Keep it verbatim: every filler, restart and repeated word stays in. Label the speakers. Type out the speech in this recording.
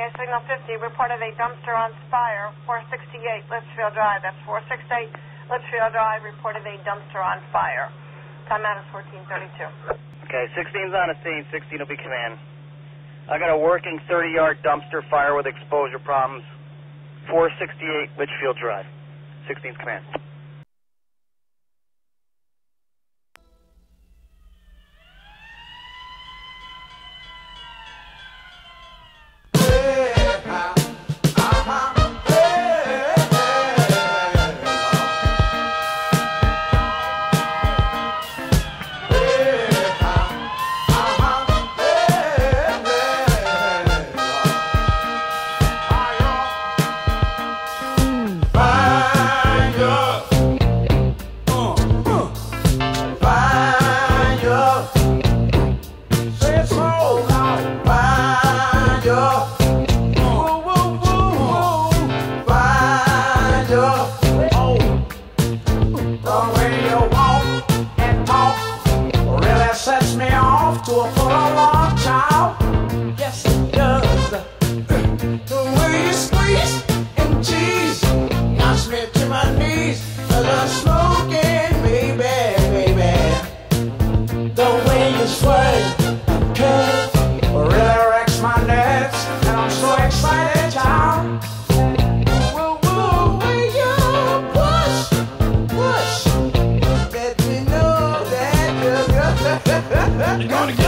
Speaker 1: A signal fifty, reported a dumpster on Spire, four sixty-eight Litchfield Drive. That's four sixty-eight Litchfield Drive, reported a dumpster on fire. Timeout is fourteen thirty-two.
Speaker 2: Okay, sixteen's on the scene, sixteen will be command. I got a working thirty yard dumpster fire with exposure problems, four sixty-eight Litchfield Drive. sixteen's command.
Speaker 3: Sets me off to a full long child. Yes, it does. The way you squeeze and tease knocks me to my knees. Cause I'm smoking, baby, baby. The way you sweat and curve really wrecks my nerves. And I'm so excited, child. Whoa, whoa, when you push, push, let me know that you're good.
Speaker 4: You're gonna get